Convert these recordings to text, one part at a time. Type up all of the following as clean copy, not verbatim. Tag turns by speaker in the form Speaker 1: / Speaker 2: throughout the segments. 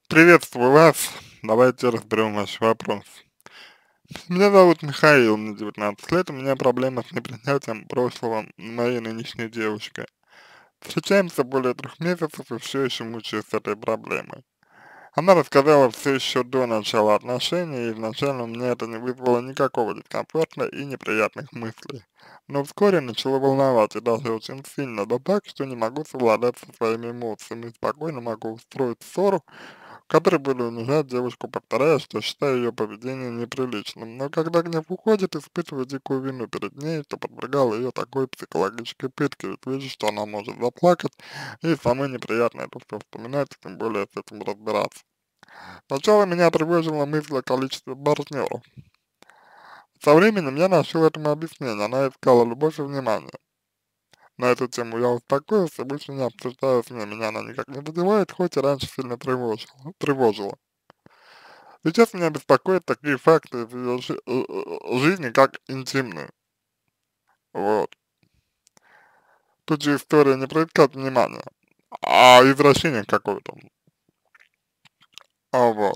Speaker 1: Приветствую вас. Давайте разберем ваш вопрос. Меня зовут Михаил, мне 19 лет, у меня проблема с непринятием прошлого моей нынешней девушки. Встречаемся более 3 месяцев и все еще мучаюсь с этой проблемой. Она рассказала все еще до начала отношений, и изначально у меня это не вызвало никакого дискомфорта и неприятных мыслей. Но вскоре начало волновать, и даже очень сильно, да так, что не могу совладать со своими эмоциями, спокойно могу устроить ссору, который буду унижать девушку, повторяя, что считаю ее поведение неприличным. Но когда гнев уходит, испытываю дикую вину перед ней, что подвергал ее такой психологической пытке, ведь вижу, что она может заплакать, и самое неприятное это все вспоминать, и тем более с этим разбираться. Сначала меня тревожила мысль о количестве партнеров. Со временем я нашел этому объяснение, она искала любовь и внимание. На эту тему я успокоился, больше не обсуждаю с ней, меня она никак не задевает, хоть и раньше сильно тревожила. Сейчас меня беспокоят такие факты в её жизни, как интимные. Вот. Тут же история не про откат внимания, а извращение какое-то. Вот.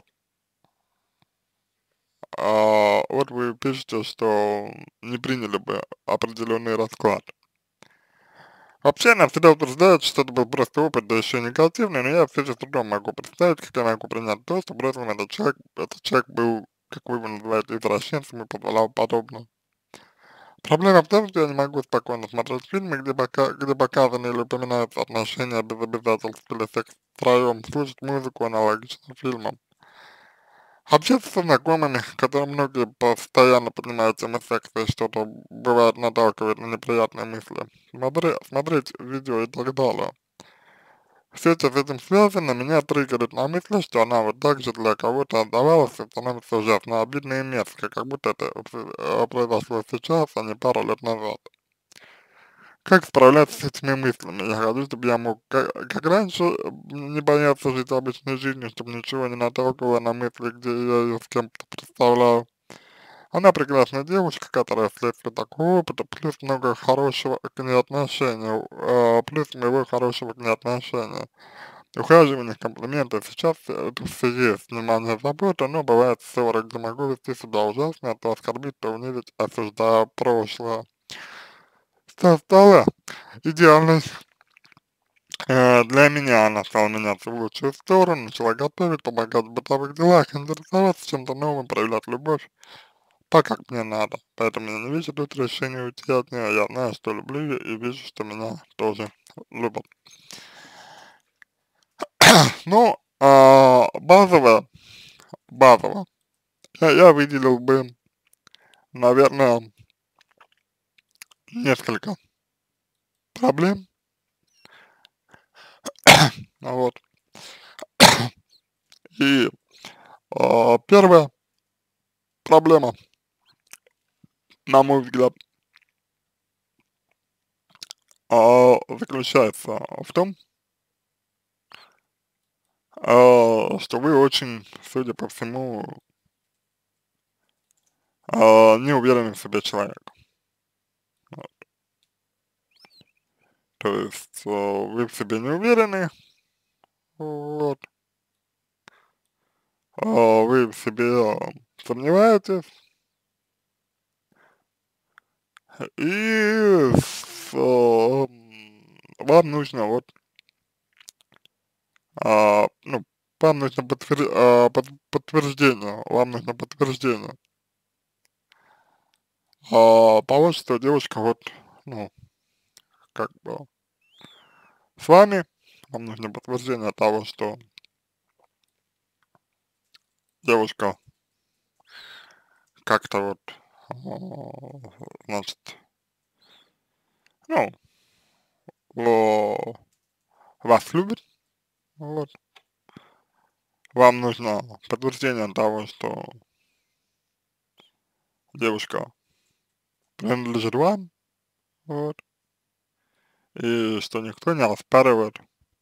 Speaker 1: Вот вы пишете, что не приняли бы определенный расклад. Вообще, она всегда утверждает, что это был просто опыт, да еще и негативный, но я все же с трудом могу представить, как я могу принять то, что бросил этот человек был, как вы его называете, извращенцем и позволял подобное. Проблема в том, что я не могу спокойно смотреть фильмы, где показаны или упоминаются отношения без обязательств или секс втроем, слушать музыку аналогично фильмам. Общаться со знакомыми, которые многие постоянно поднимают тему секса и что-то бывает наталкивает на неприятные мысли. Смотреть видео и так далее. Все это с этим связано, меня триггерит на мысли, что она вот так же для кого-то отдавалась и становится ужасно обидно и мерзко, как будто это произошло сейчас, а не пару лет назад. Как справляться с этими мыслями? Я хочу, чтобы я мог, как раньше, не бояться жить обычной жизнью, чтобы ничего не наталкивало на мысли, где я ее с кем-то представляю. Она прекрасная девушка, которая вследствие такого опыта, плюс много хорошего к ней отношения, плюс моего хорошего к ней отношения. Ухаживание, комплименты, сейчас это все есть, внимание, забота, но бывает ссоры, где могу вести себя ужасно, а то оскорбить, то унизить, осуждая прошлое. Стала идеальной для меня она стала меняться в лучшую сторону, начала готовить, помогать в бытовых делах, интересоваться чем-то новым, проявлять любовь, так как мне надо. Поэтому я не вижу тут решения уйти от нее. Я знаю, что люблю ее и вижу, что меня тоже любят. Ну, базово, я выделил бы, наверное, несколько проблем. Вот. И первая проблема, на мой взгляд, заключается в том, что вы очень, судя по всему, не уверенный в себе человек. Вот. То есть вы в себе не уверены, вот, вы в себе сомневаетесь, и вам нужно вот, ну, вам нужно подтверждение, вам нужно подтверждение того, что девушка вот, ну, как бы с вами, вам нужно подтверждение того, что девушка как-то вот, значит, ну, вас любит, вот. Вам нужно подтверждение того, что девушка принадлежит вам, вот, и что никто не оспаривает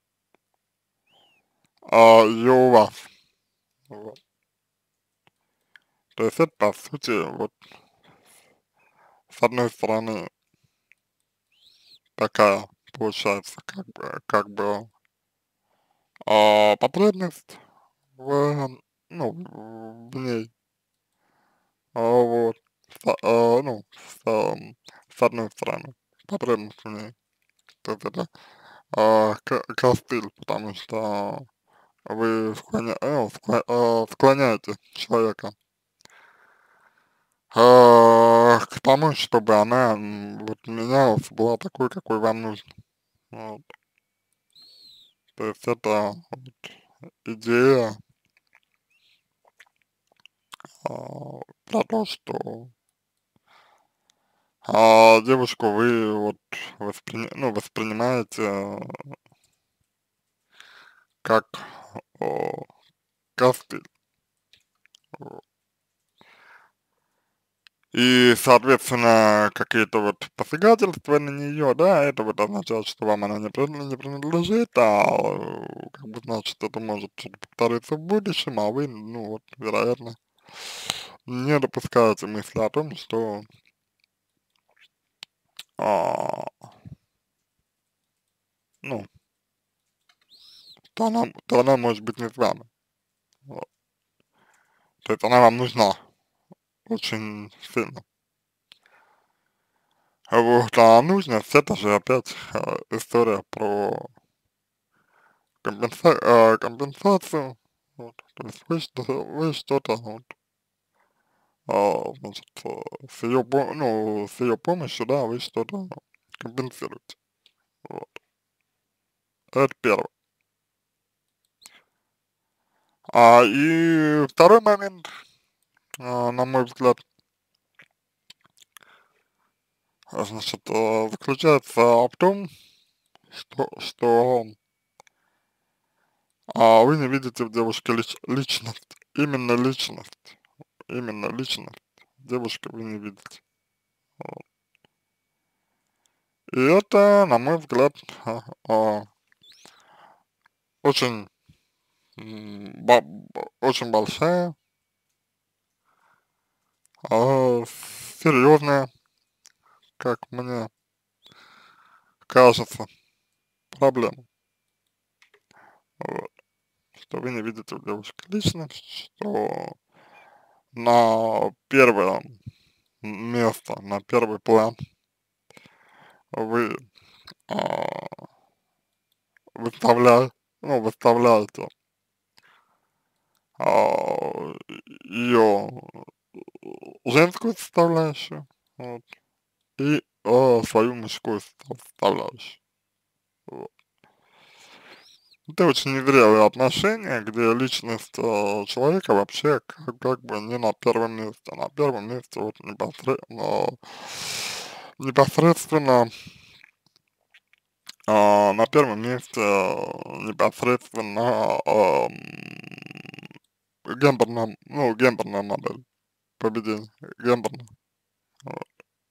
Speaker 1: ее у вас, вот. То есть это, по сути, вот, с одной стороны, такая, получается, как бы потребность, ну, в ней, вот, ну, с одной стороны, потребность в ней, то есть это костыль, потому что вы склоняете человека к тому, чтобы она вот менялась, была такой, какой вам нужно. Вот. То есть это вот идея про то, что девушку вы вот ну, воспринимаете как о, костыль. И, соответственно, какие-то вот посягательства на нее, да, это вот означает, что вам она не принадлежит, как бы, значит, это может что-то повториться в будущем, а вы, ну, вот, вероятно, не допускаете мысли о том, что, а, ну, то она может быть не с вами. Вот. То есть она вам нужна очень сильно. Вот, а нужность это же опять история про компенсацию, вот, то есть вы что-то, вот, значит, ну, с ее помощью, да, вы что-то компенсируете, вот, это первое. И второй момент, на мой взгляд, значит, заключается в том, что вы не видите в девушке личность, именно личность девушки вы не видите. Вот. И это, на мой взгляд, очень, очень большая, серьезная, как мне кажется, проблема. Вот. Что вы не видите в девушке личность, что на первое место, на первый план вы а, выставляете ее женскую составляющую, вот, и свою мужскую составляющую. Вот. Это очень незрелые отношения, где личность человека вообще как бы не на первом месте. На первом месте вот непосредственно на первом месте непосредственно гендерная модель поведения, гендерная. Вот.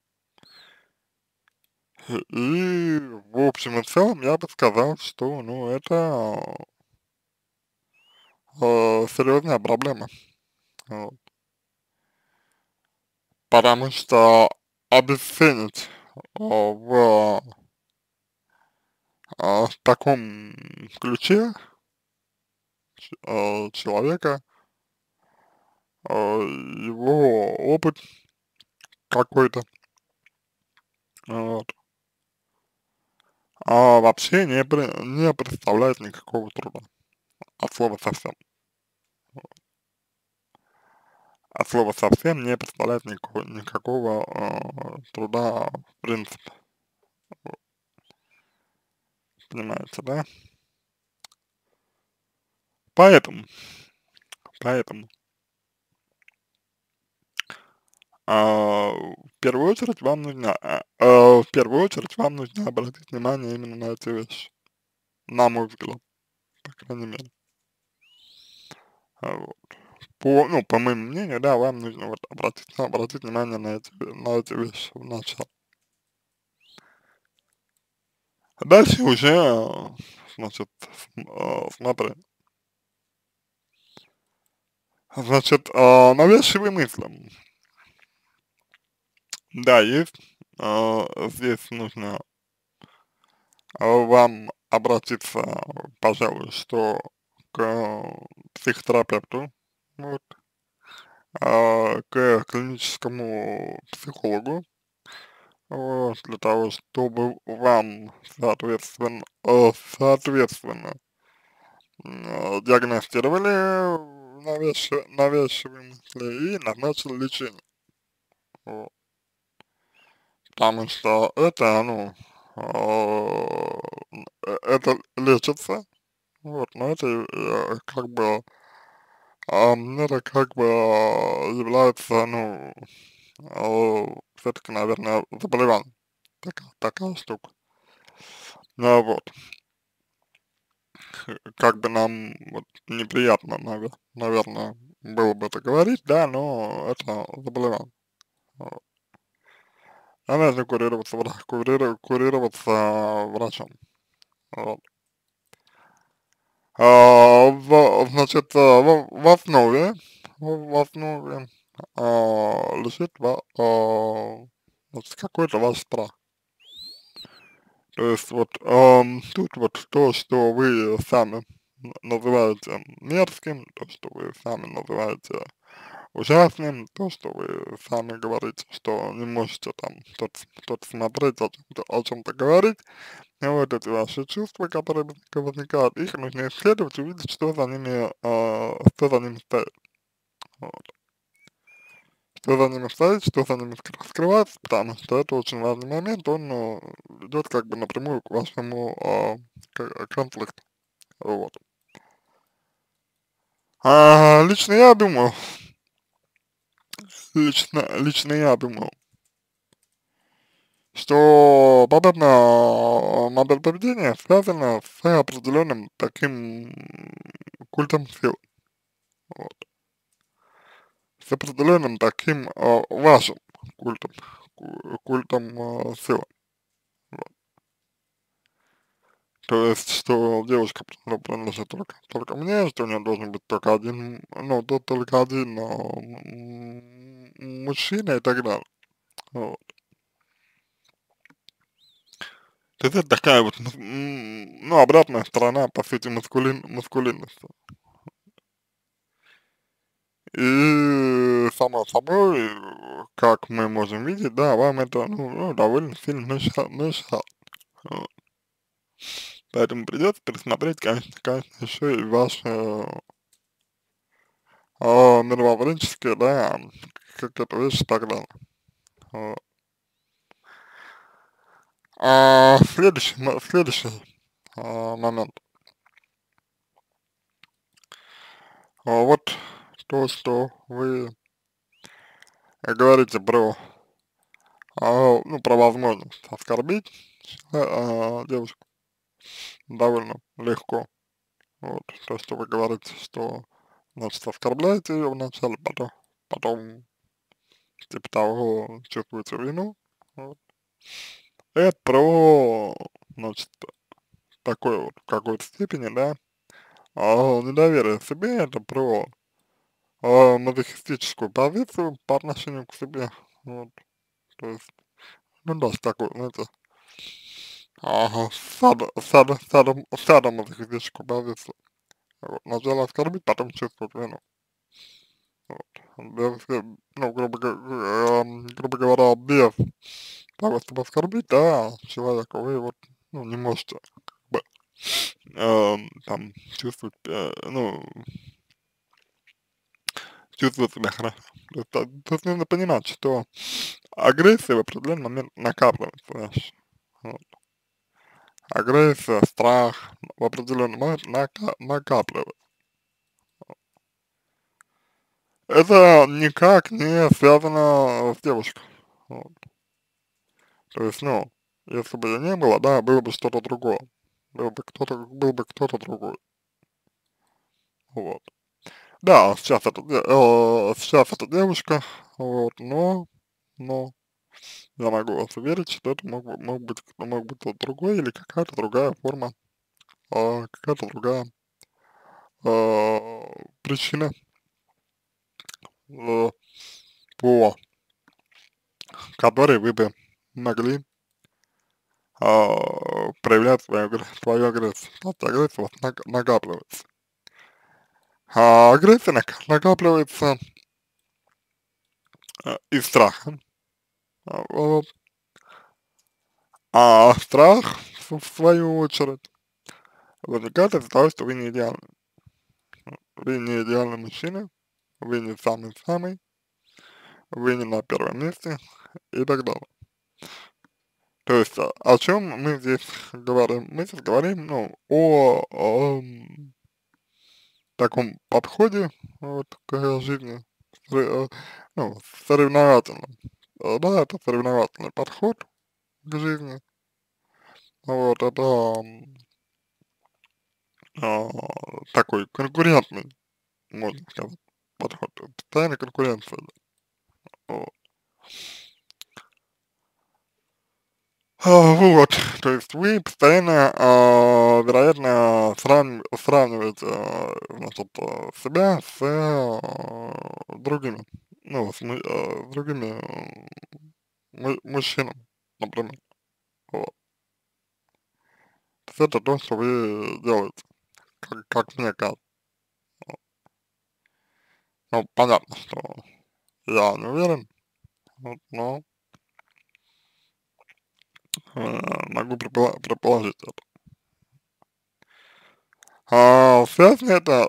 Speaker 1: И в общем и целом я бы сказал, что ну это серьезная проблема. Вот. Потому что обесценить в таком ключе человека, его опыт какой-то, вот, вообще не представляет никакого труда, от слова совсем. От слова совсем не представляет никакого труда в принципе, понимаете, да? Поэтому, поэтому, в первую очередь в первую очередь вам нужно обратить внимание именно на эти вещи, на мой взгляд, по крайней мере. Вот. Ну, по моему мнению, да, вам нужно вот обратить внимание на эти вещи вначале. А дальше уже, значит, смотри, значит, навязчивые мысли. Да, есть, здесь нужно вам обратиться, пожалуй, что к психотерапевту, вот, к клиническому психологу, вот, для того, чтобы вам, соответственно, диагностировали навязчивые мысли и назначили лечение. Вот. Потому что это, ну, это лечится, вот, но это как бы, это как бы является, ну, все-таки, наверное, заболевание. Такая штука. Ну, вот, как бы нам вот неприятно, наверное, было бы это говорить, да, но это заболевание. Вот. А нужно курироваться врачом. Вот. Значит, в основе лежит значит, какой-то ваш страх. То есть вот тут вот то, что вы сами называете мерзким, то, что вы сами называете ужасным, то, что вы сами говорите, что не можете там тот смотреть, о чем-то говорить, и вот эти ваши чувства, которые возникают, их нужно исследовать, увидеть, что за ними стоит. Вот. Что за ними стоит, что за ними скрывается, потому что это очень важный момент, он идет как бы напрямую к вашему конфликту. Вот. Лично я думаю, лично я думаю, что подобная модель поведения связана с определенным таким культом сил, вот, с определенным таким вашим культом, культом силы. Вот. То есть, что девушка принадлежит только мне, что у нее должен быть только один, ну, только один мужчина и так далее. Вот. То есть это такая вот, ну, обратная сторона, по сути, маскулинности. И само собой, как мы можем видеть, да, вам это, ну, довольно сильно мешает. Вот. Поэтому придется пересмотреть, конечно, еще и ваши мировоззренческие, да, какие-то вещи и так далее. Вот. Следующий момент. Вот то, что вы говорите про, ну, про возможность оскорбить девушку довольно легко. Вот, то, что вы говорите, что, значит, оскорбляете ее вначале, потом, типа того, чувствуете вину. Вот. Это про, значит, такой вот, в какой-то степени, да, недоверие к себе, это про мазохистическую позицию по отношению к себе. Вот, то есть, ну да, такой, знаете, садомазохистическую позицию. Вот, сначала оскорбить, потом чувствовать вину. Вот. Без, ну, грубо говоря, без того, чтобы оскорбить, да, человека, вы вот, ну, не можете, как бы, там, чувствовать, ну, чувствовать себя хорошо. То есть нужно понимать, что агрессия в определенный момент накапливается, знаешь. Вот. Агрессия, страх в определенный момент накапливается. Это никак не связано с девушкой. Вот. То есть, ну, если бы ее не было, да, было бы что-то другое. Был бы кто-то другой. Вот. Да, сейчас это девушка, вот, но я могу вас уверить, что это мог быть тот другой или какая-то другая форма, какая-то другая причина, э, по которой вы бы могли проявлять свою агрессию. Потому что агрессия у вас накапливается. Агрессия накапливается из страха, вот, а страх, в свою очередь, возникает из-за того, что вы не идеальны. Вы не идеальный мужчина, вы не самый-самый, вы не на первом месте и так далее. То есть, о чем мы здесь говорим? Мы здесь говорим, ну, таком подходе вот к жизни, ну, соревновательном. Да, это соревновательный подход к жизни. Вот, это а, такой конкурентный, можно сказать, подход. Постоянная конкуренция. Вот. Вот, то есть вы постоянно, вероятно, сравниваете, значит, себя с другими, ну, с другими мужчинами, например. Вот. То есть это то, что вы делаете, как мне кажется. Вот. Ну, понятно, что я не уверен, вот, но могу предположить это. Связано это,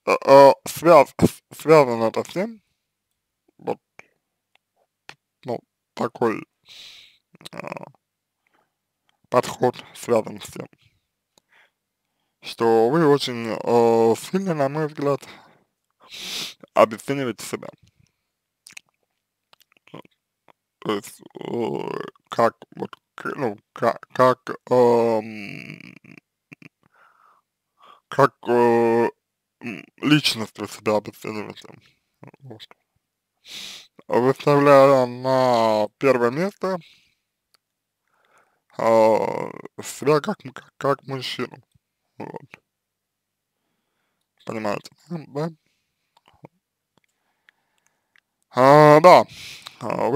Speaker 1: связано это с тем, вот, ну, такой а, подход связан с тем, что вы очень сильно, на мой взгляд, обесцениваете себя. То есть, как вот, ну, как личность вы себя обесцениваете. Вот. Выставляя на первое место себя как мужчину. Вот. Понимаете, да? Да, в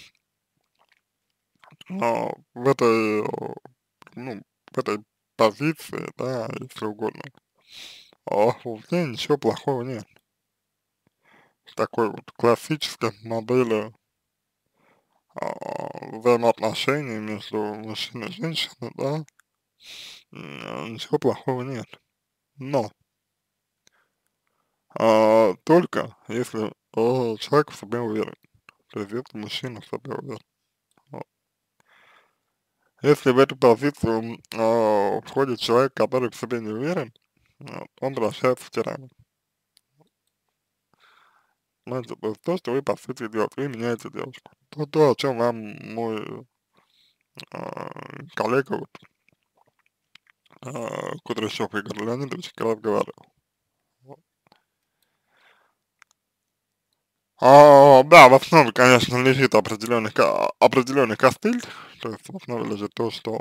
Speaker 1: ну, в этой позиции, да, если угодно, в ней ничего плохого нет. В такой вот классической модели взаимоотношений между мужчиной и женщиной, да, ничего плохого нет. Но только если человек в себе уверен, то есть если мужчина в себе уверен. Вот. Если в эту позицию входит человек, который в себе не уверен, вот, он превращается в тирана. Знаете, то есть то, что вы по сути делаете, вы меняете девушку. То, о чем вам мой коллега, вот, Кудряшов Игорь Леонидович, как раз говорил. Вот. Да, в основе, конечно, лежит определенный костыль, то есть в основе лежит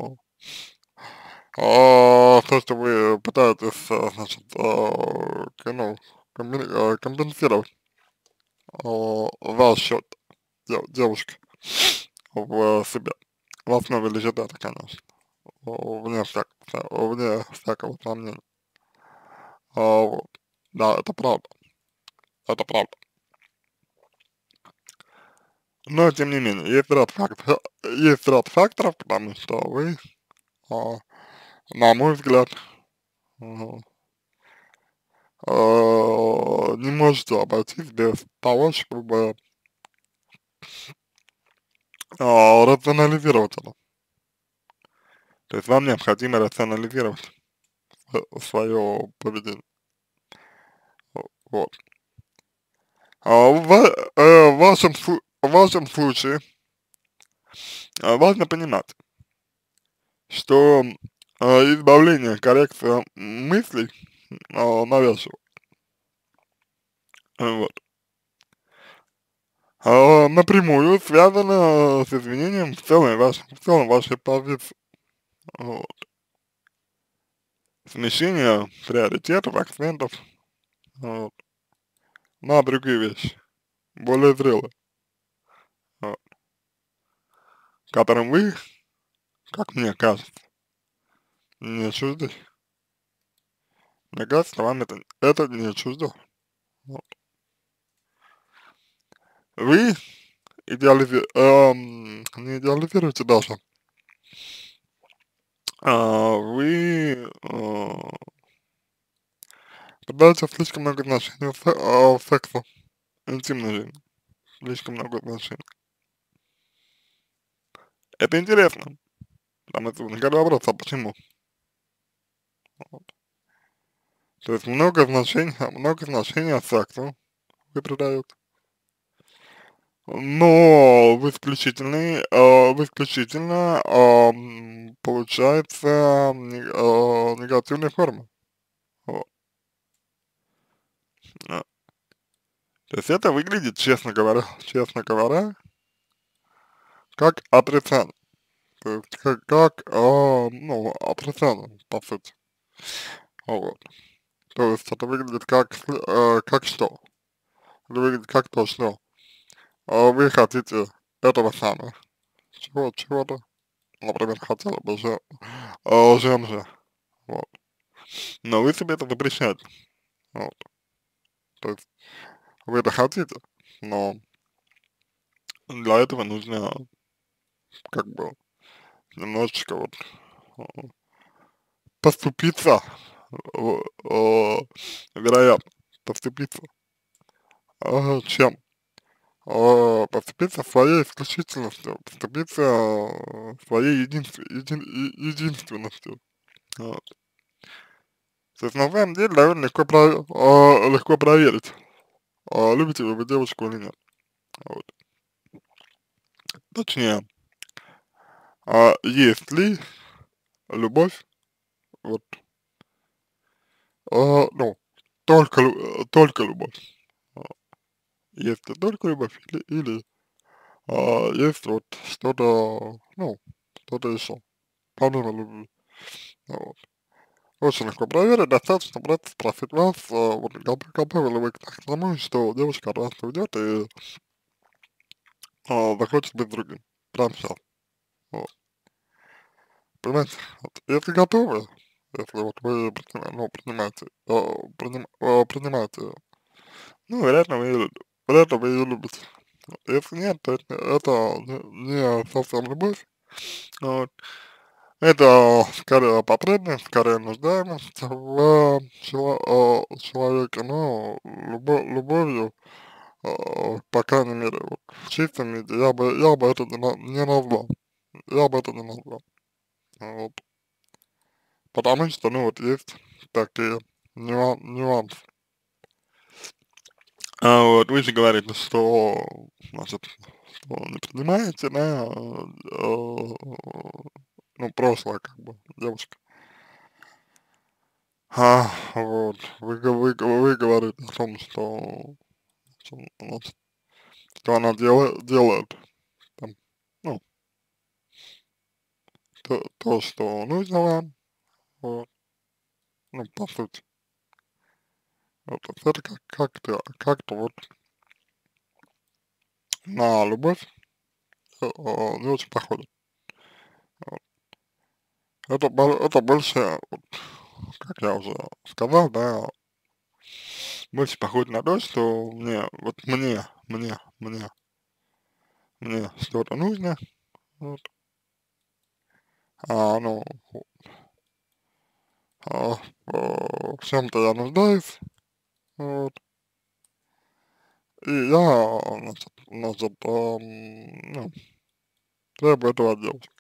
Speaker 1: то, что вы пытаетесь, значит, ну, компенсировать за счет девушки в себе. В основе лежит это, конечно, вне всякого сомнения. Вот. Да, это правда. Но, тем не менее, есть ряд факторов, потому что вы, а, на мой взгляд, а, не можете обойтись без того, чтобы рационализировать это. То есть вам необходимо рационализировать свое поведение. Вот. В вашем случае важно понимать, что избавление, коррекция мыслей навязчивых, вот, напрямую связано с изменением в целом вашей позиции. Вот. Смещение приоритетов, акцентов, вот, на другие вещи, более зрелые, вот, которым вы, как мне кажется, не чужды. Мне кажется, вам это не чуждо. Вот. Вы не идеализируете даже, вы придаете слишком много значения сексу, интимной жизни, слишком много отношений. Это интересно, потому что возникает вопрос, а почему? Вот. То есть много значения сексу вы придаете, но в исключительно, получается, негативной форме. Вот. А, То есть это выглядит, честно говоря, как отрицание. То есть ну, отрицание, по сути. Вот. То есть это выглядит как что? Это выглядит как то, что вы хотите этого самого, чего-то, например, хотела бы женщина, вот. Но вы себе это запрещаете, вот. То есть вы это хотите, но для этого нужно как бы немножечко вот э, поступиться, э, э, вероятно, поступиться, чем? Поступиться своей исключительностью, поступиться своей единственностью. Вот. То есть на самом деле довольно легко проверить, любите вы девушку или нет. Вот. Точнее, есть ли любовь, вот, ну, только любовь. А, Есть ли только любовь или есть вот что-то, ну, что-то еще, помимо любви. Вот. Очень легко проверить, достаточно просто спросить вас, вот готовы ли вы к тому, что девушка от вас уйдет и захочет быть с другим. Прямо сейчас. Вот. Понимаете? Вот. Если готовы, если вот вы принимаете, принимаете её, ну, вероятно, вы ее любите. Вот. Если нет, то это не совсем любовь. Вот. Это скорее потребность, скорее нуждаемость в человеке, но любовью, по крайней мере, вот, в чистом виде, я бы это не назвал. Я бы это не назвал. Вот. Потому что, ну, вот есть такие нюансы. Вот вы же говорите, что, значит, что не принимаете, да, ну, прошлое, как бы, девушка. Вот, вы говорите о том, значит, что она делает, там, ну, то, что нужно вам, вот, ну, по сути. Вот, это как-то вот на любовь не очень похоже. Вот. Это больше, вот, как я уже сказал, да, больше похоже на то, что мне что-то нужно, вот, ну, а, в чем-то я нуждаюсь, вот, и я, ну, требую этого от девушки.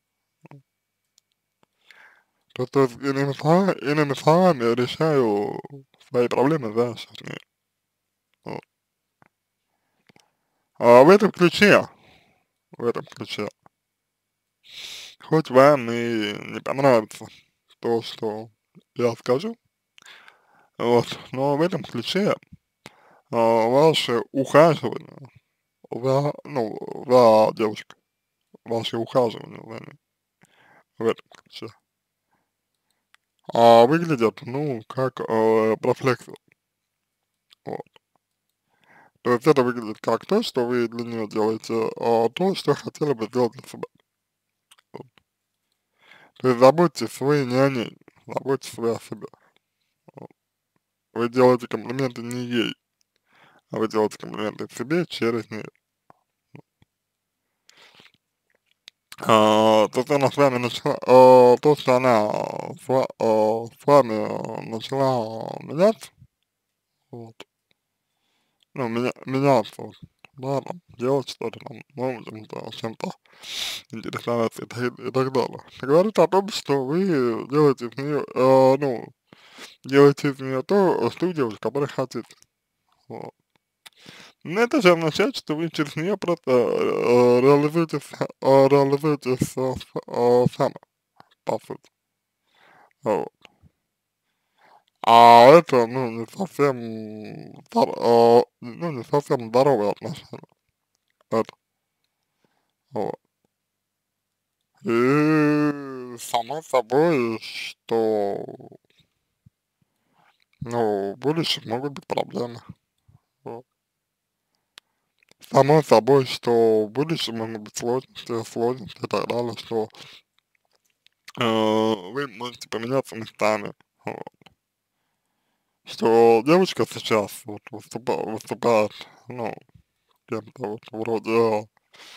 Speaker 1: То есть, иными словами, решаю свои проблемы за счет нее. Вот. В этом ключе, в этом ключе, хоть вам и не понравится то, что я скажу, вот, но в этом ключе ваше ухаживание за девушкой, ваше ухаживание за ней в этом ключе, выглядят, ну, как профлекция. Вот. То есть это выглядит как то, что вы для нее делаете то, что хотели бы сделать для себя. Вот. То есть заботьтесь вы не о ней, заботьтесь вы о себе. Вот. Вы делаете комплименты не ей. а вы делаете комплименты себе через нее. То, что она с вами начала, то, что она с вами начала меняться, вот, ну, меняться, вот, да, там, делать что-то там, новым чем-то интересоваться и так далее. Это говорит о том, что вы делаете из нее, ну, делаете из нее то, ту девушку, которую хотите. Вот. Но это же означает, что вы через нее просто реализуетесь сами, по сути. Вот. А это, ну, не совсем, ну, не совсем здоровые отношения. Это, вот. И само собой, что, ну, в будущем могут быть проблемы. Вот. Само собой, что в будущем могут быть сложности и так далее, что вы можете поменяться местами. Вот. Что девочка сейчас вот выступает, ну, кем-то вот вроде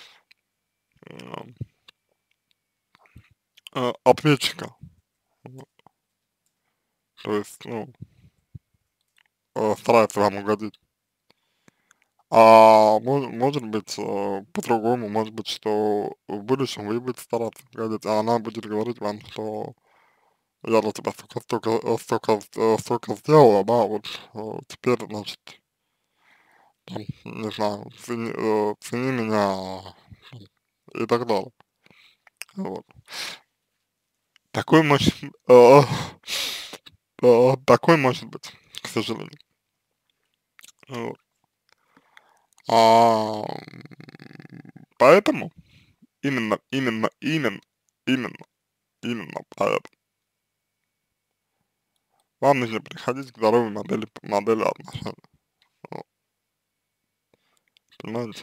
Speaker 1: ответчика. Вот. То есть, ну, старается вам угодить. А может быть, по-другому, может быть, что в будущем вы будете стараться угодить, а она будет говорить вам, что я для тебя столько сделала, да, вот теперь, значит, там, не знаю, цени меня там, и так далее. Вот. Такой может, такой может быть, к сожалению. Вот. Поэтому именно, именно поэтому вам нужно приходить к здоровой модели отношений. Вот. Понимаете?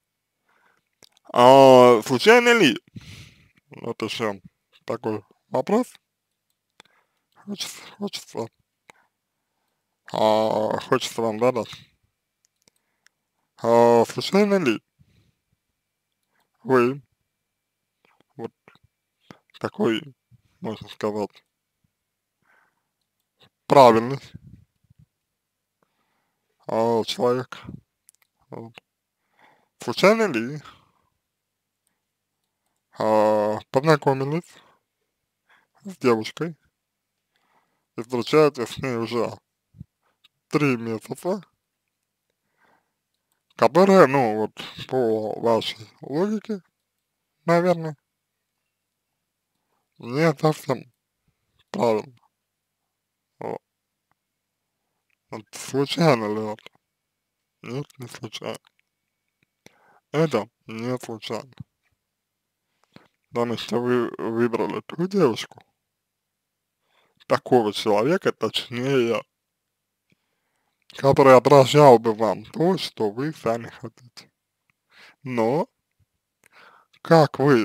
Speaker 1: Случайно ли, вот еще такой вопрос, хочется, хочется вам задать. Случайно ли вы вот такой, можно сказать, правильный человек? Вот. Случайно ли познакомились с девушкой и встречаетесь с ней уже 3 месяца, которая, ну вот, по вашей логике, наверное, не совсем правильно. Вот. Вот случайно ли это? Нет, не случайно. Это не случайно. Потому что вы выбрали ту девушку, такого человека, точнее, который отражал бы вам то, что вы сами хотите. Но, как вы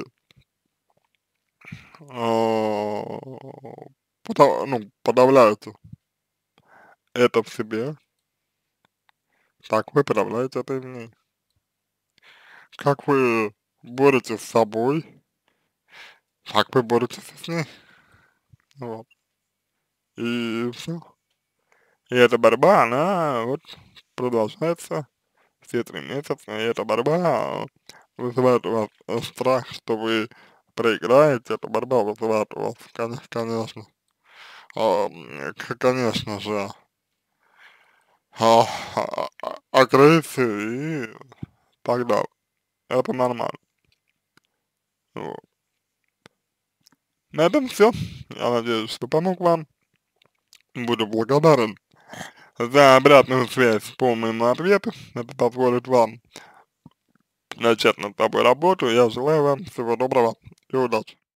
Speaker 1: а, ну, подавляете это в себе, так вы подавляете это и в ней. Как вы боретесь с собой, так вы боретесь и с ней. Вот. И все. И эта борьба, она вот продолжается все 3 месяца, и эта борьба вызывает у вас страх, что вы проиграете, эта борьба вызывает у вас, конечно, конечно же, агрессию и так далее. Это нормально. Вот. На этом все. Я надеюсь, что помог вам. Буду благодарен за обратную связь по моему ответу. Это позволит вам начать над собой работу. Я желаю вам всего доброго и удачи.